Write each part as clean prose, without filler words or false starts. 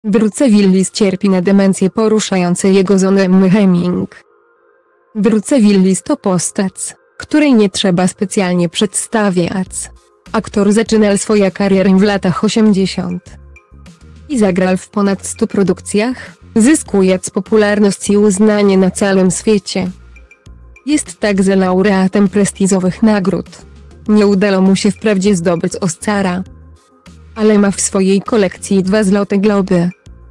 Bruce Willis cierpi na demencję poruszające jego żonę Emmę Heming. Bruce Willis to postać, której nie trzeba specjalnie przedstawiać. Aktor zaczynał swoją karierę w latach 80. i zagrał w ponad 100 produkcjach, zyskując popularność i uznanie na całym świecie. Jest także laureatem prestiżowych nagród. Nie udało mu się wprawdzie zdobyć Oscara, ale ma w swojej kolekcji 2 Złote Globy.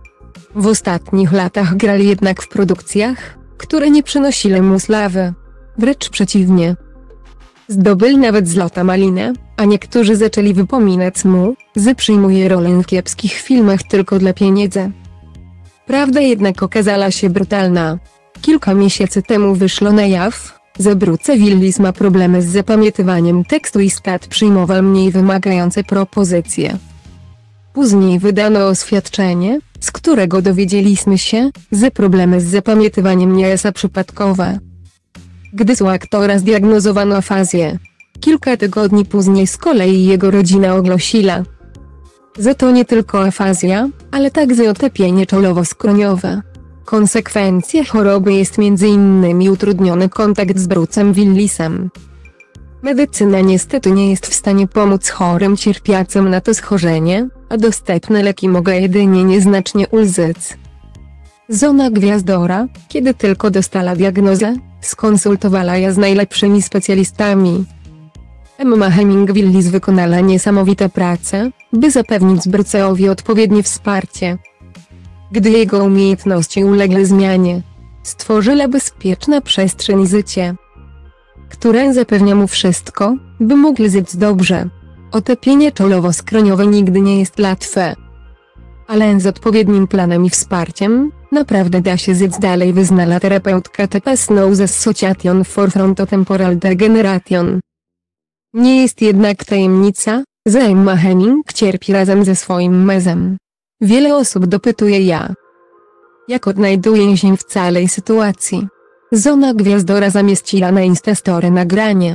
W ostatnich latach grał jednak w produkcjach, które nie przynosiły mu sławy. Wręcz przeciwnie. Zdobył nawet Złotą Malinę, a niektórzy zaczęli wypominać mu, że przyjmuje rolę w kiepskich filmach tylko dla pieniędzy. Prawda jednak okazała się brutalna. Kilka miesięcy temu wyszło na jaw, że Bruce Willis ma problemy z zapamiętywaniem tekstu i przyjmował mniej wymagające propozycje. Później wydano oświadczenie, z którego dowiedzieliśmy się, że problemy z zapamiętywaniem nie są przypadkowe. Gdy u aktora zdiagnozowano afazję. Kilka tygodni później z kolei jego rodzina ogłosiła, że to nie tylko afazja, ale także otypienie czołowo-skroniowe. Konsekwencją choroby jest m.in. utrudniony kontakt z Brucem Willisem. Medycyna niestety nie jest w stanie pomóc chorym cierpiącym na to schorzenie, a dostępne leki mogą jedynie nieznacznie ulżyć. Żona gwiazdora, kiedy tylko dostała diagnozę, skonsultowała ją z najlepszymi specjalistami. Emma Heming Willis wykonała niesamowite prace, by zapewnić Bruce'owi odpowiednie wsparcie. Gdy jego umiejętności uległy zmianie, stworzyła bezpieczną przestrzeń życia, która zapewnia mu wszystko, by mógł żyć dobrze. Otypienie czołowo-skroniowe nigdy nie jest łatwe. Ale z odpowiednim planem i wsparciem, naprawdę da się żyć dalej, wyznała terapeutka TP Snow Association for Frontotemporal Degeneration. Nie jest jednak tajemnica, że Emma Heming cierpi razem ze swoim mężem. Wiele osób dopytuje jak odnajduje się w całej sytuacji. Żona gwiazdora zamieściła na Instastory nagranie,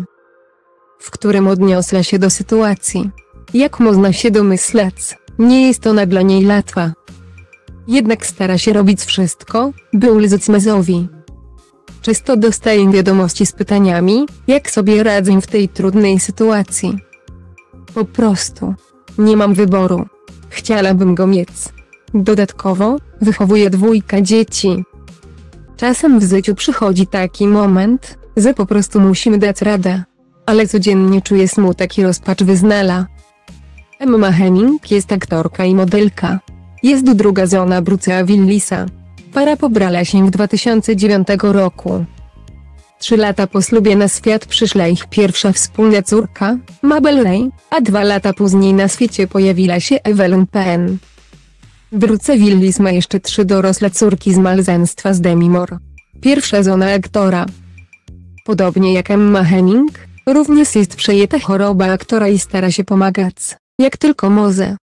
w którym odniosła się do sytuacji. Jak można się domyśleć, nie jest ona dla niej łatwa. Jednak stara się robić wszystko, by ulżyć mężowi. Często dostaję wiadomości z pytaniami, jak sobie radzę w tej trudnej sytuacji. Po prostu nie mam wyboru. Chciałabym go mieć. Dodatkowo, wychowuję 2 dzieci. Czasem w życiu przychodzi taki moment, że po prostu musimy dać radę. Ale codziennie czuję smutek i rozpacz, wyznała. Emma Heming jest aktorka i modelka. Jest druga żona Bruce'a Willisa. Para pobrała się w 2009 roku. 3 lata po ślubie na świat przyszła ich pierwsza wspólna córka, Mabel Ray, a 2 lata później na świecie pojawiła się Evelyn Penn. Bruce Willis ma jeszcze 3 dorosłe córki z małżeństwa z Demi Moore, pierwsza żona aktora. Podobnie jak Emma Heming, również jest przejęta choroba aktora i stara się pomagać, jak tylko może.